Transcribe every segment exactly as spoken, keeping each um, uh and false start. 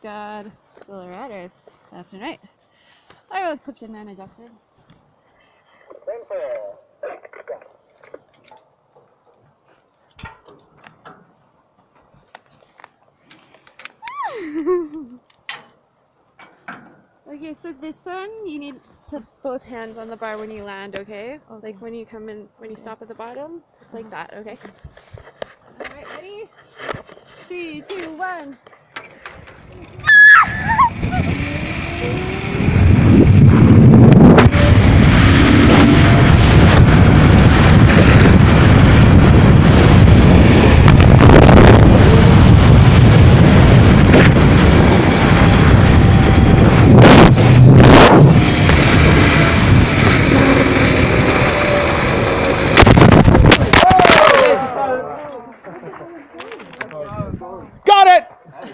God, still the riders left and right. I was clipped in and adjusted. Okay, so this one you need to put both hands on the bar when you land, okay? okay? Like when you come in, when you stop at the bottom, it's like that, okay? Alright, ready? Three, two, one. Got it!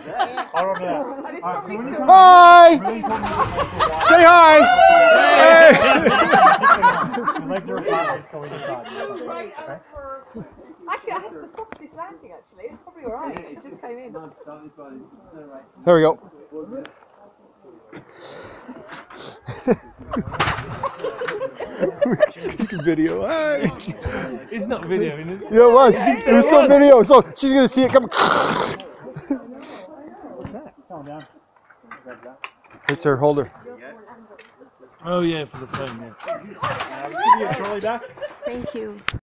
Hi! Say hi! Hey! Actually, I had the softest landing, actually. It's probably alright. It just came in. There we go. Video. Hi. It's not video, is it? Yeah, it was. It was still video. So she's gonna see it come. What's that? Calm down. It's her holder. Oh yeah, for the phone. Yeah. Uh, let's give you a trolley back. Thank you.